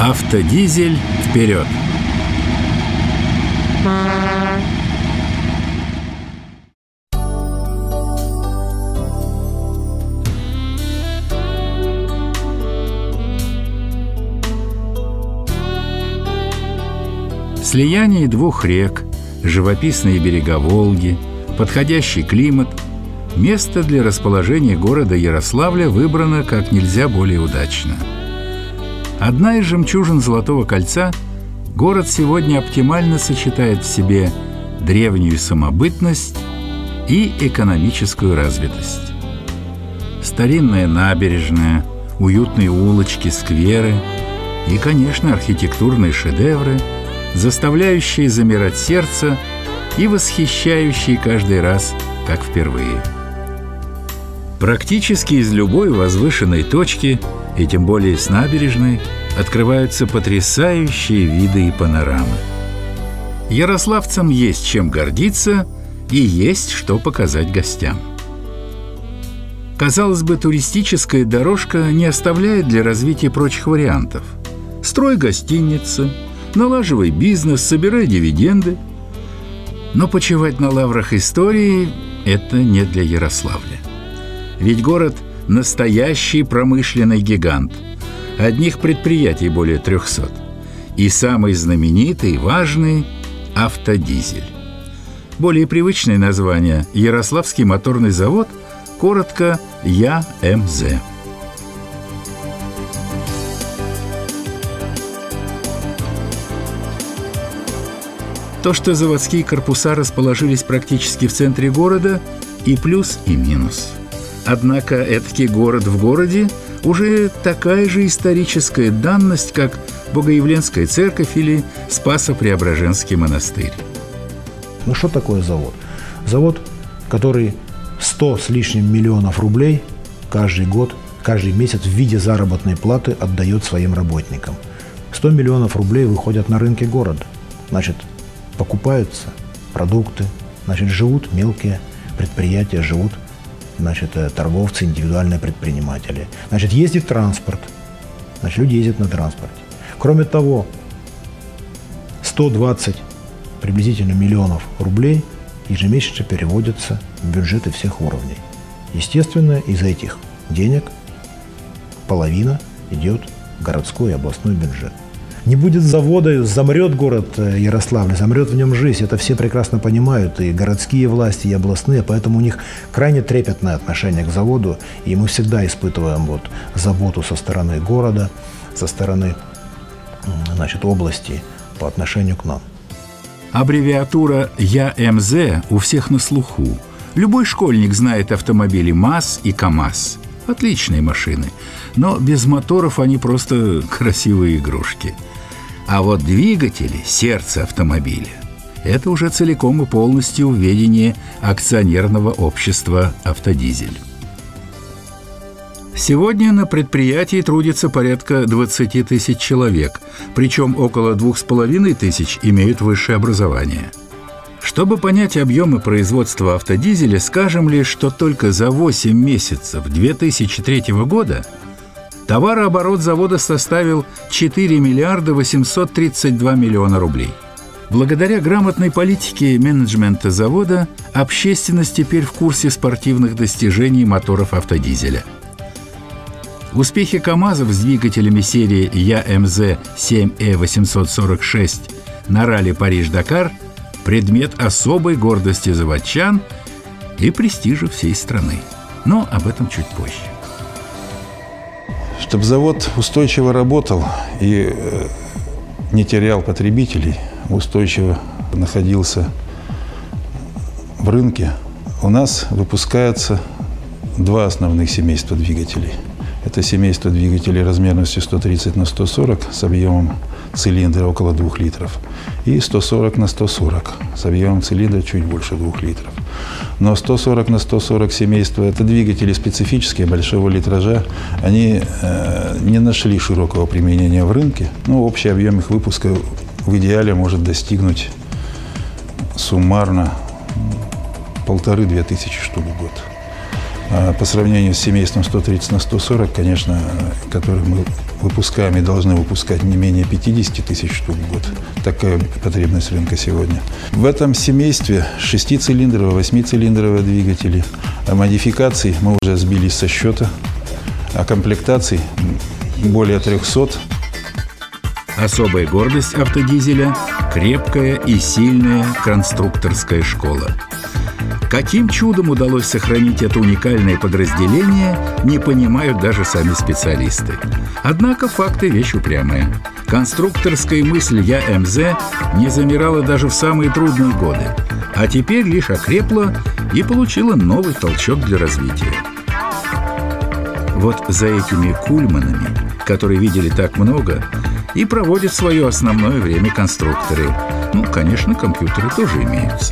Автодизель вперед! Слияние двух рек, живописные берега Волги, подходящий климат – место для расположения города Ярославля выбрано как нельзя более удачно. Одна из жемчужин Золотого кольца, город сегодня оптимально сочетает в себе древнюю самобытность и экономическую развитость. Старинная набережная, уютные улочки, скверы и, конечно, архитектурные шедевры, заставляющие замирать сердце и восхищающие каждый раз, как впервые. Практически из любой возвышенной точки, и тем более с набережной, открываются потрясающие виды и панорамы. Ярославцам есть чем гордиться и есть что показать гостям. Казалось бы, туристическая дорожка не оставляет для развития прочих вариантов. Строй гостиницы, налаживай бизнес, собирай дивиденды. Но почивать на лаврах истории – это не для Ярославля. Ведь город – настоящий промышленный гигант. Одних предприятий более 300. И самый знаменитый и важный – «Автодизель». Более привычное название – Ярославский моторный завод, коротко ЯМЗ. То, что заводские корпуса расположились практически в центре города, и плюс, и минус. Однако этакий город в городе уже такая же историческая данность, как Богоявленская церковь или Спасо-Преображенский монастырь. Ну что такое завод? Завод, который 100 с лишним миллионов рублей каждый год, каждый месяц в виде заработной платы отдает своим работникам. 100 миллионов рублей выходят на рынки города. Значит, покупаются продукты, значит, живут мелкие предприятия, живут, значит, торговцы, индивидуальные предприниматели. Значит, ездит транспорт, значит, люди ездят на транспорте. Кроме того, 120 приблизительно миллионов рублей ежемесячно переводятся в бюджеты всех уровней. Естественно, из этих денег половина идет в городской и областной бюджет. Не будет завода, замрет город Ярославль, замрет в нем жизнь. Это все прекрасно понимают, и городские власти, и областные, поэтому у них крайне трепетное отношение к заводу, и мы всегда испытываем заботу со стороны города, со стороны, значит, области по отношению к нам. Аббревиатура ЯМЗ у всех на слуху. Любой школьник знает автомобили МАЗ и КАМАЗ. Отличные машины, но без моторов они просто красивые игрушки. А вот двигатели, сердце автомобиля – это уже целиком и полностью в ведении акционерного общества «Автодизель». Сегодня на предприятии трудится порядка 20 тысяч человек, причем около 2500 имеют высшее образование. Чтобы понять объемы производства автодизеля, скажем лишь, что только за 8 месяцев 2003 года товарооборот завода составил 4 миллиарда 832 миллиона рублей. Благодаря грамотной политике менеджмента завода общественность теперь в курсе спортивных достижений моторов автодизеля. Успехи КАМАЗов с двигателями серии ЯМЗ-7Э846 на ралли Париж-Дакар – предмет особой гордости заводчан и престижа всей страны. Но об этом чуть позже. Чтобы завод устойчиво работал и не терял потребителей, устойчиво находился в рынке, у нас выпускается два основных семейства двигателей. Это семейство двигателей размерностью 130 на 140 с объемом цилиндра около 2 литров и 140 на 140 с объемом цилиндра чуть больше 2 литров. Но 140 на 140 семейства – это двигатели специфические, большого литража. Они не нашли широкого применения в рынке, но общий объем их выпуска в идеале может достигнуть суммарно 1500–2000 штук в год. По сравнению с семейством 130 на 140, конечно, которые мы выпускаем и должны выпускать не менее 50 тысяч штук в год. Такая потребность рынка сегодня. В этом семействе 6-цилиндровые, 8-цилиндровые двигатели. А модификаций мы уже сбились со счета, а комплектаций более 300. Особая гордость автодизеля – крепкая и сильная конструкторская школа. Каким чудом удалось сохранить это уникальное подразделение, не понимают даже сами специалисты. Однако факты – вещь упрямая. Конструкторская мысль ЯМЗ не замирала даже в самые трудные годы, а теперь лишь окрепла и получила новый толчок для развития. Вот за этими кульманами, которые видели так много, и проводят свое основное время конструкторы. Ну, конечно, компьютеры тоже имеются.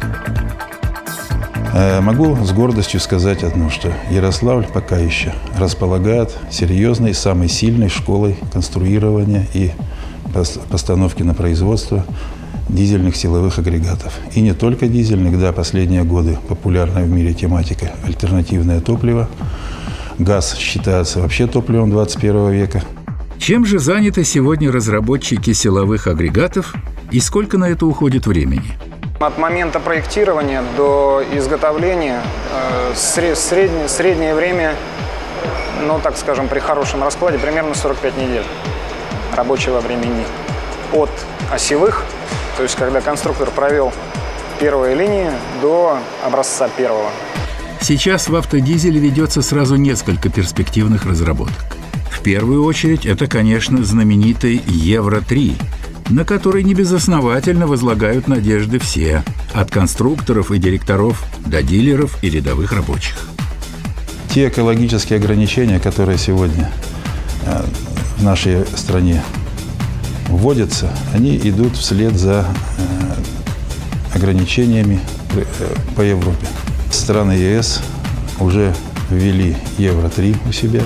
Могу с гордостью сказать одно, что Ярославль пока еще располагает серьезной, самой сильной школой конструирования и постановки на производство дизельных силовых агрегатов. И не только дизельных, да, последние годы популярная в мире тематика альтернативное топливо. Газ считается вообще топливом 21 века. Чем же заняты сегодня разработчики силовых агрегатов и сколько на это уходит времени? От момента проектирования до изготовления среднее время, ну так скажем, при хорошем раскладе, примерно 45 недель рабочего времени. От осевых, то есть когда конструктор провел первые линии, до образца первого. Сейчас в автодизеле ведется сразу несколько перспективных разработок. В первую очередь это, конечно, знаменитый Евро-3, на который небезосновательно возлагают надежды все, от конструкторов и директоров до дилеров и рядовых рабочих. Те экологические ограничения, которые сегодня в нашей стране вводятся, они идут вслед за ограничениями по Европе. Страны ЕС уже ввели Евро-3 у себя.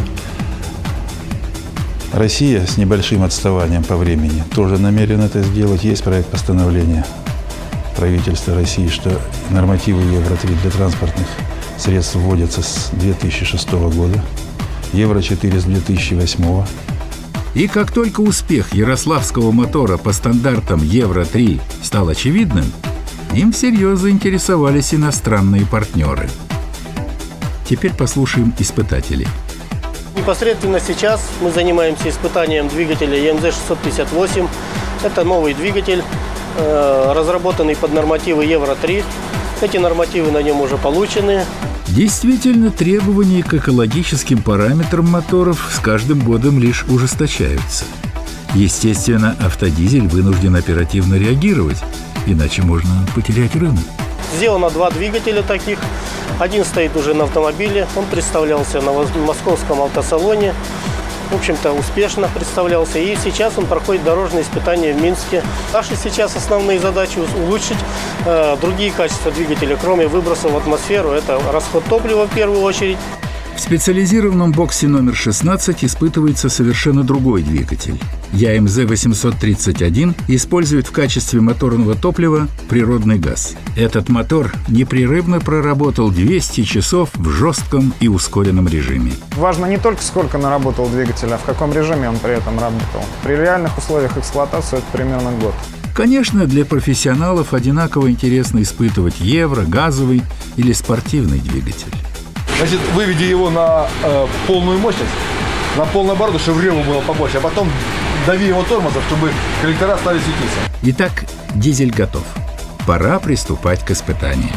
Россия с небольшим отставанием по времени тоже намерена это сделать. Есть проект постановления правительства России, что нормативы Евро-3 для транспортных средств вводятся с 2006 года, Евро-4 с 2008. И как только успех ярославского мотора по стандартам Евро-3 стал очевидным, им всерьез заинтересовались иностранные партнеры. Теперь послушаем испытателей. Непосредственно сейчас мы занимаемся испытанием двигателя ЕМЗ-658. Это новый двигатель, разработанный под нормативы Евро-3. Эти нормативы на нем уже получены. Действительно, требования к экологическим параметрам моторов с каждым годом лишь ужесточаются. Естественно, автодизель вынужден оперативно реагировать, иначе можно потерять рынок. Сделано два двигателя таких. Один стоит уже на автомобиле. Он представлялся на московском автосалоне. В общем-то, успешно представлялся. И сейчас он проходит дорожные испытания в Минске. Наши сейчас основные задачи – улучшить другие качества двигателя, кроме выбросов в атмосферу. Это расход топлива в первую очередь. В специализированном боксе номер 16 испытывается совершенно другой двигатель. ЯМЗ-831 использует в качестве моторного топлива природный газ. Этот мотор непрерывно проработал 200 часов в жестком и ускоренном режиме. Важно не только сколько наработал двигатель, а в каком режиме он при этом работал. При реальных условиях эксплуатации это примерно год. Конечно, для профессионалов одинаково интересно испытывать евро, газовый или спортивный двигатель. Значит, выведи его на полную мощность, на полный оборот, чтобы реву было побольше, а потом дави его тормозом, чтобы коллектора стали светиться. Итак, дизель готов. Пора приступать к испытаниям.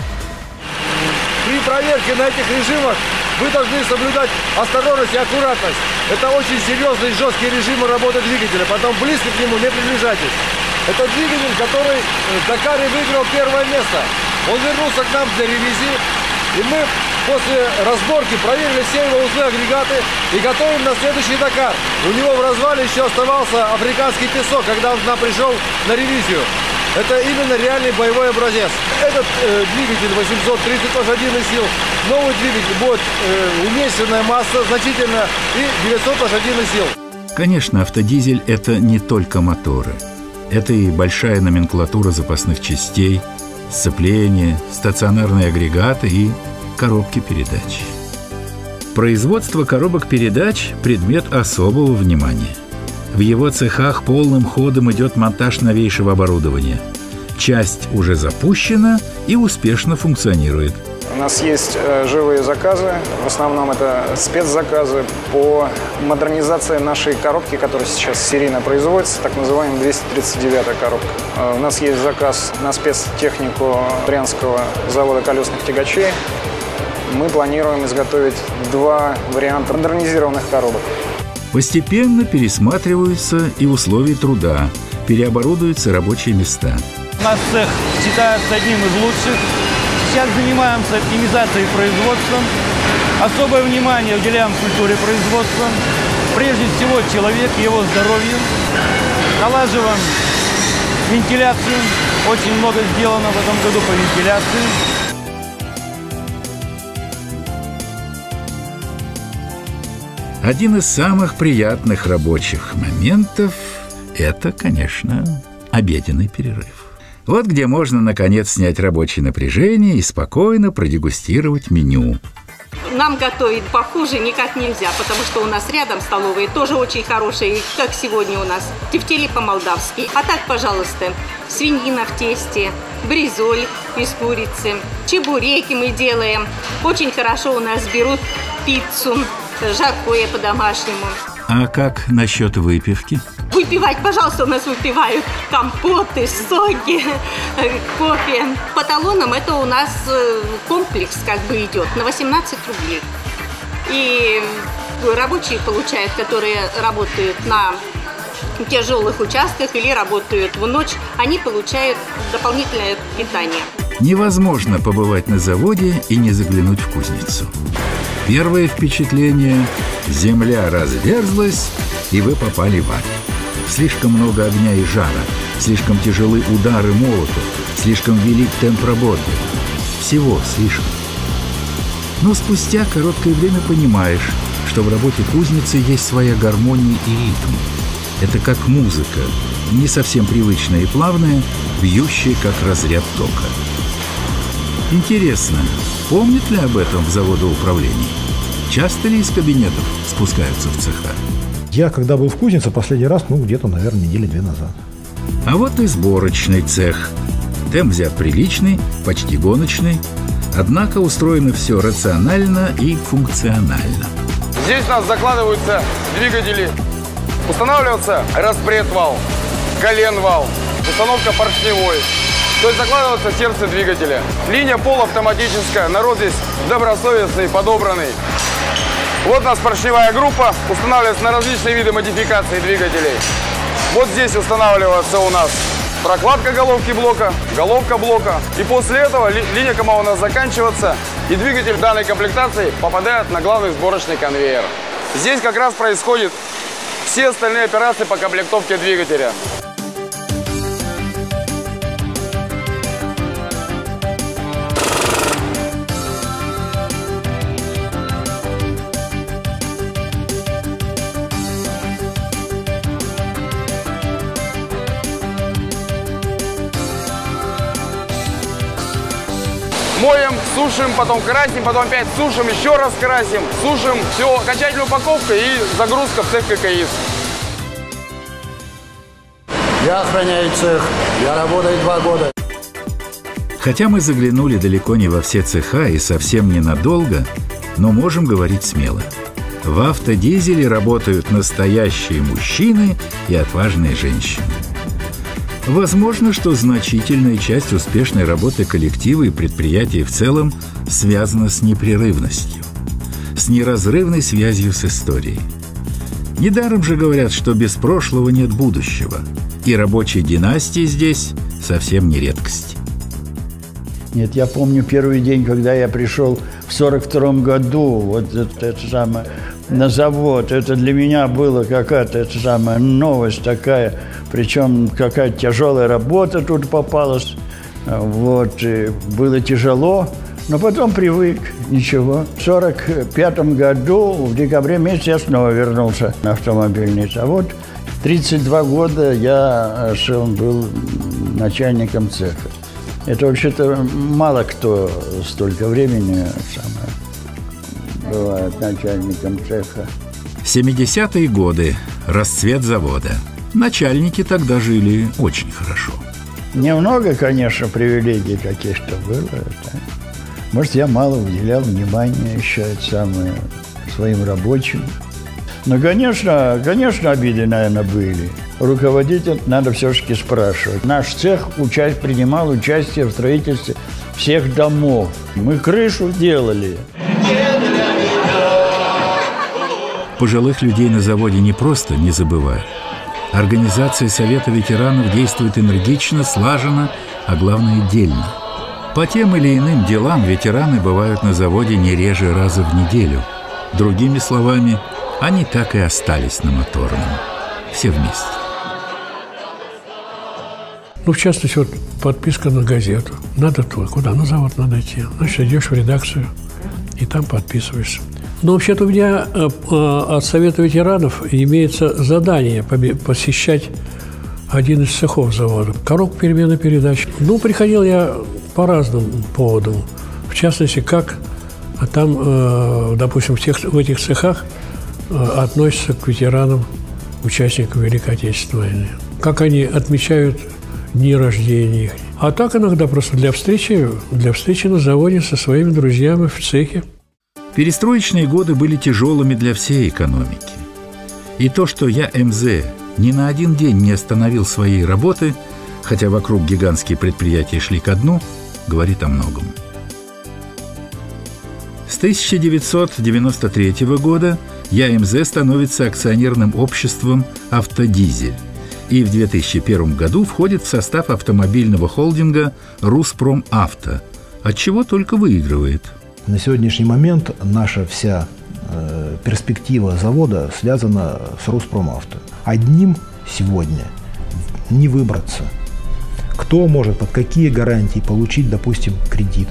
При проверке на этих режимах вы должны соблюдать осторожность и аккуратность. Это очень серьезные и жесткие режимы работы двигателя, потом близко к нему не приближайтесь. Это двигатель, который в Дакаре выиграл первое место. Он вернулся к нам для ревизии, и мы после разборки проверили все его узлы, агрегаты и готовим на следующий Дакар. У него в развале еще оставался африканский песок, когда он к нам пришел на ревизию. Это именно реальный боевой образец. Этот двигатель 830 лошадиных сил, новый двигатель будет уменьшенная масса значительно и 900 лошадиных сил. Конечно, автодизель – это не только моторы. Это и большая номенклатура запасных частей, сцепления, стационарные агрегаты и коробки передач. Производство коробок передач – предмет особого внимания. В его цехах полным ходом идет монтаж новейшего оборудования. Часть уже запущена и успешно функционирует. У нас есть живые заказы, в основном это спецзаказы по модернизации нашей коробки, которая сейчас серийно производится, так называемая 239-я коробка. У нас есть заказ на спецтехнику Брянского завода колесных тягачей. Мы планируем изготовить 2 варианта модернизированных коробок. Постепенно пересматриваются и условия труда, переоборудуются рабочие места. Наш цех считается одним из лучших. Сейчас занимаемся оптимизацией производства. Особое внимание уделяем культуре производства. Прежде всего человек, его здоровью. Налаживаем вентиляцию. Очень много сделано в этом году по вентиляции. Один из самых приятных рабочих моментов – это, конечно, обеденный перерыв. Вот где можно, наконец, снять рабочее напряжение и спокойно продегустировать меню. Нам готовить похуже никак нельзя, потому что у нас рядом столовые тоже очень хорошие, как сегодня у нас, тефтели по-молдавски. А так, пожалуйста, свинина в тесте, бризоль из курицы, чебуреки мы делаем. Очень хорошо у нас берут пиццу, жаркое по-домашнему. А как насчет выпивки? Выпивать, пожалуйста, у нас выпивают компоты, соки, кофе. По талонам это у нас комплекс как бы идет на 18 рублей. И рабочие получают, которые работают на тяжелых участках или работают в ночь, они получают дополнительное питание. Невозможно побывать на заводе и не заглянуть в кузницу. Первое впечатление – земля разверзлась, и вы попали в ад. Слишком много огня и жара, слишком тяжелы удары молотов, слишком велик темп работы. Всего слишком. Но спустя короткое время понимаешь, что в работе кузницы есть своя гармония и ритм. Это как музыка, не совсем привычная и плавная, бьющая как разряд тока. Интересно, помнят ли об этом в заводоуправлении? Часто ли из кабинетов спускаются в цеха? Я, когда был в кузнице, последний раз, где-то, наверное, недели 2 назад. А вот и сборочный цех. Темп взят приличный, почти гоночный. Однако устроено все рационально и функционально. Здесь у нас закладываются двигатели. Устанавливается распредвал, коленвал, установка поршневой. То есть закладывается сердце двигателя. Линия полуавтоматическая, народ здесь добросовестный, подобранный. Вот у нас поршневая группа, устанавливается на различные виды модификации двигателей. Вот здесь устанавливается у нас прокладка головки блока, головка блока. И после этого линия КАМА у нас заканчивается, и двигатель данной комплектации попадает на главный сборочный конвейер. Здесь как раз происходят все остальные операции по комплектовке двигателя. Моем, сушим, потом красим, потом опять сушим, еще раз красим, сушим. Все, окончательная упаковка и загрузка в цех ККИС. Я охраняю цех, я работаю 2 года. Хотя мы заглянули далеко не во все цеха и совсем ненадолго, но можем говорить смело. В автодизеле работают настоящие мужчины и отважные женщины. Возможно, что значительная часть успешной работы коллектива и предприятия в целом связана с непрерывностью, с неразрывной связью с историей. Недаром же говорят, что без прошлого нет будущего, и рабочие династии здесь совсем не редкость. Нет, я помню первый день, когда я пришел в 1942 году, вот это самое, на завод. Это для меня была какая-то новость такая. Причем какая-то тяжелая работа тут попалась. Вот, и было тяжело, но потом привык, ничего. В 1945 году, в декабре месяце, я снова вернулся на автомобильный завод. 32 года я был начальником цеха. Это вообще-то мало кто столько времени бывает начальником цеха. 70-е годы. Расцвет завода. Начальники тогда жили очень хорошо. Немного, конечно, привилегий каких-то было. Может, я мало уделял внимания еще своим рабочим. Но, конечно, обиды, наверное, были. Руководитель надо все-таки спрашивать. Наш цех принимал участие в строительстве всех домов. Мы крышу делали. Пожилых людей на заводе не просто не забывают. Организация Совета ветеранов действует энергично, слаженно, а главное – дельно. По тем или иным делам ветераны бывают на заводе не реже раза в неделю. Другими словами, они так и остались на Моторном. Все вместе. В частности, подписка на газету. Надо куда? На завод надо идти. Значит, идешь в редакцию и там подписываешься. Но вообще-то у меня от Совета ветеранов имеется задание посещать один из цехов завода. Коробку перемены передач. Приходил я по разным поводам. В частности, как там, допустим, в этих цехах относятся к ветеранам, участникам Великой Отечественной войны. Как они отмечают дни рождения их. А так иногда просто для встречи на заводе со своими друзьями в цехе. Перестроечные годы были тяжелыми для всей экономики. И то, что ЯМЗ ни на один день не остановил своей работы, хотя вокруг гигантские предприятия шли ко дну, говорит о многом. С 1993 года ЯМЗ становится акционерным обществом «Автодизель» и в 2001 году входит в состав автомобильного холдинга «Руспромавто», от чего только выигрывает. На сегодняшний момент наша вся перспектива завода связана с Руспромавто. Одним сегодня не выбраться. Кто может под какие гарантии получить, допустим, кредит?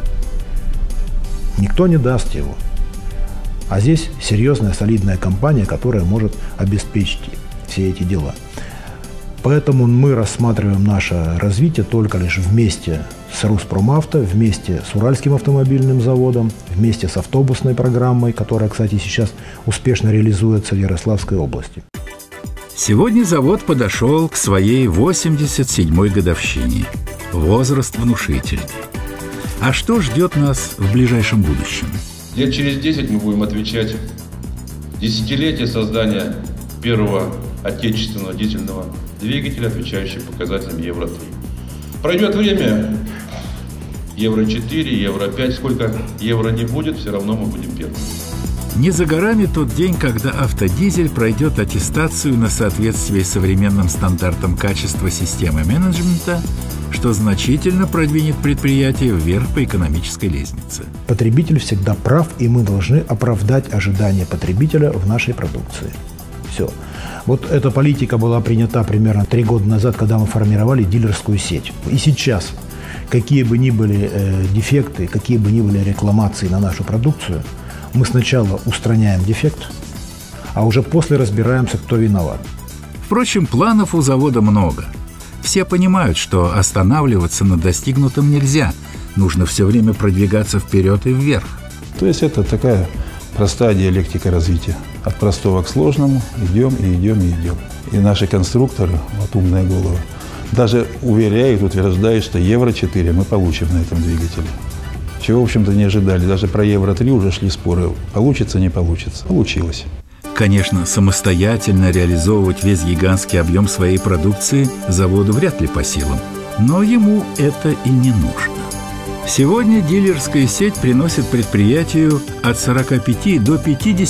Никто не даст его. А здесь серьезная, солидная компания, которая может обеспечить все эти дела. Поэтому мы рассматриваем наше развитие только лишь вместе с Руспромавто, вместе с Уральским автомобильным заводом, вместе с автобусной программой, которая, кстати, сейчас успешно реализуется в Ярославской области. Сегодня завод подошел к своей 87-й годовщине. Возраст внушительный. А что ждет нас в ближайшем будущем? Лет через 10 мы будем отвечать десятилетие создания первого отечественного дизельного двигателя, отвечающий показателям Евро-3. Пройдет время, Евро-4, Евро-5, сколько евро не будет, все равно мы будем первыми. Не за горами тот день, когда автодизель пройдет аттестацию на соответствие современным стандартам качества системы менеджмента, что значительно продвинет предприятие вверх по экономической лестнице. Потребитель всегда прав, и мы должны оправдать ожидания потребителя в нашей продукции. Все. Вот эта политика была принята примерно 3 года назад, когда мы формировали дилерскую сеть. И сейчас, какие бы ни были дефекты, какие бы ни были рекламации на нашу продукцию, мы сначала устраняем дефект, а уже после разбираемся, кто виноват. Впрочем, планов у завода много. Все понимают, что останавливаться на достигнутом нельзя. Нужно все время продвигаться вперед и вверх. То есть это такая простая диалектика развития. От простого к сложному идем и идем и идем. И наши конструкторы, вот умные головы, даже уверяют, утверждают, что Евро-4 мы получим на этом двигателе. Чего, в общем-то, не ожидали. Даже про Евро-3 уже шли споры. Получится, не получится. Получилось. Конечно, самостоятельно реализовывать весь гигантский объем своей продукции заводу вряд ли по силам. Но ему это и не нужно. Сегодня дилерская сеть приносит предприятию от 45 до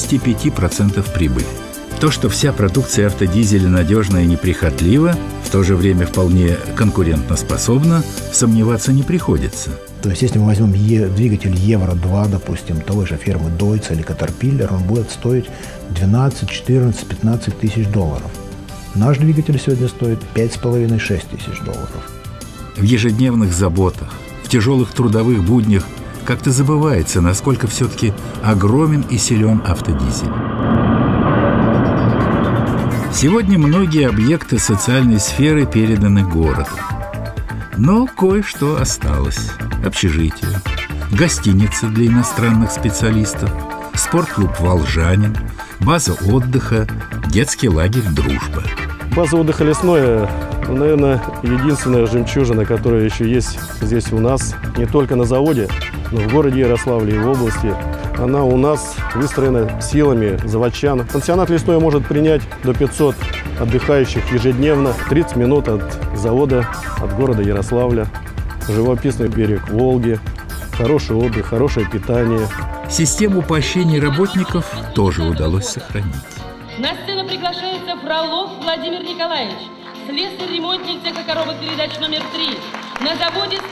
55% прибыли. То, что вся продукция автодизеля надежна и неприхотлива, в то же время вполне конкурентоспособна, сомневаться не приходится. То есть, если мы возьмем двигатель Евро-2, допустим, той же фирмы Deutz или Caterpillar, он будет стоить 12, 14, 15 тысяч долларов. Наш двигатель сегодня стоит 5,5-6 тысяч долларов. В ежедневных заботах, в тяжелых трудовых буднях как-то забывается, насколько все-таки огромен и силен автодизель. Сегодня многие объекты социальной сферы переданы городу. Но кое-что осталось. Общежитие, гостиницы для иностранных специалистов, спортклуб «Волжанин», база отдыха, детский лагерь «Дружба». База отдыха «Лесное», наверное, единственная жемчужина, которая еще есть здесь у нас, не только на заводе, но в городе Ярославле и в области. Она у нас выстроена силами заводчан. Пансионат «Лесное» может принять до 500 отдыхающих ежедневно, 30 минут от завода, от города Ярославля. Живописный берег Волги, хороший отдых, хорошее питание. Систему поощрений работников тоже удалось сохранить. На сцену приглашается Фролов Владимир Николаевич, слесарь-ремонтник цеха коробок передач номер 3, на заводе с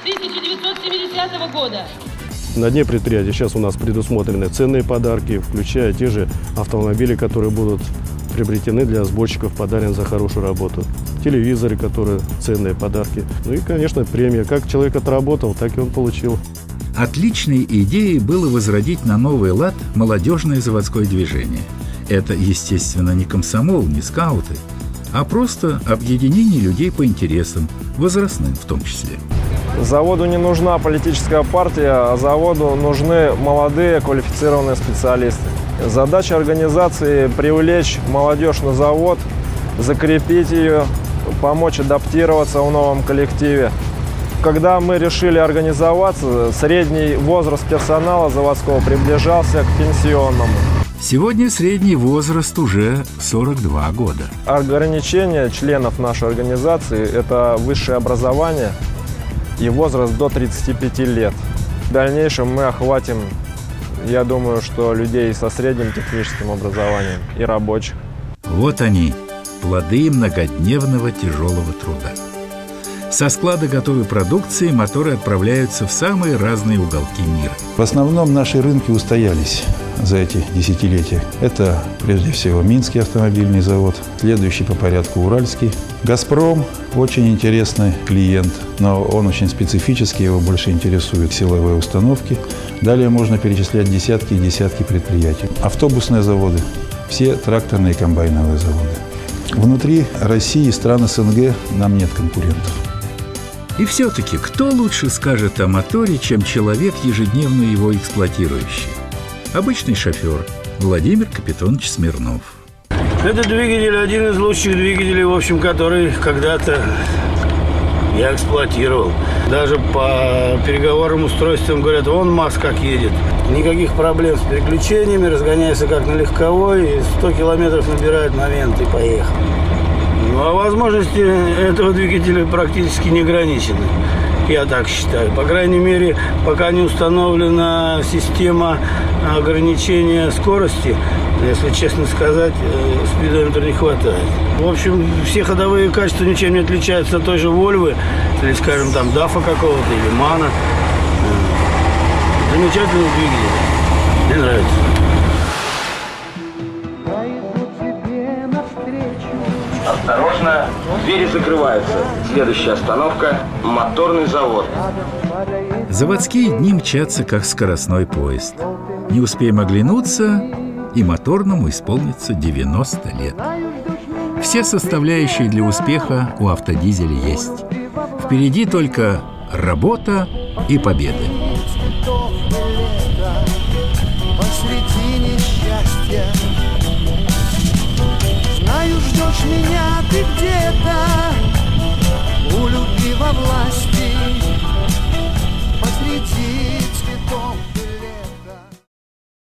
1970 года. На дне предприятия сейчас у нас предусмотрены ценные подарки, включая те же автомобили, которые будут приобретены для сборщиков, подарен за хорошую работу. Телевизоры, которые ценные подарки. Ну и, конечно, премия. Как человек отработал, так и он получил. Отличной идеей было возродить на новый лад молодежное заводское движение. Это, естественно, не комсомол, не скауты, а просто объединение людей по интересам, возрастным в том числе. Заводу не нужна политическая партия, а заводу нужны молодые квалифицированные специалисты. Задача организации – привлечь молодежь на завод, закрепить ее, помочь адаптироваться в новом коллективе. Когда мы решили организоваться, средний возраст персонала заводского приближался к пенсионному. Сегодня средний возраст уже 42 года. Ограничение членов нашей организации – это высшее образование и возраст до 35 лет. В дальнейшем мы охватим, я думаю, что людей со средним техническим образованием и рабочих. Вот они, плоды многодневного тяжелого труда. Со склада готовой продукции моторы отправляются в самые разные уголки мира. В основном наши рынки устоялись за эти десятилетия. Это, прежде всего, Минский автомобильный завод, следующий по порядку Уральский. «Газпром» – очень интересный клиент, но он очень специфический, его больше интересуют силовые установки. Далее можно перечислять десятки и десятки предприятий. Автобусные заводы, все тракторные и комбайновые заводы. Внутри России и стран СНГ нам нет конкурентов. И все-таки, кто лучше скажет о моторе, чем человек, ежедневно его эксплуатирующий? Обычный шофер Владимир Капитонович Смирнов. Это двигатель, один из лучших двигателей, в общем, который когда-то я эксплуатировал. Даже по переговорным устройствам говорят, вон МАЗ как едет. Никаких проблем с переключениями, разгоняется как на легковой, 100 километров набирает момент и поехал. А возможности этого двигателя практически не ограничены, я так считаю. По крайней мере, пока не установлена система ограничения скорости, если честно сказать, спидометра не хватает. В общем, все ходовые качества ничем не отличаются от той же Вольвы, или, скажем, там, Дафа какого-то, или Мана. Замечательный двигатель. Мне нравится. Осторожно, двери закрываются. Следующая остановка – моторный завод. Заводские дни мчатся, как скоростной поезд. Не успеем оглянуться, и моторному исполнится 90 лет. Все составляющие для успеха у автодизеля есть. Впереди только работа и победы. Знаю, ждешь меня ты где-то,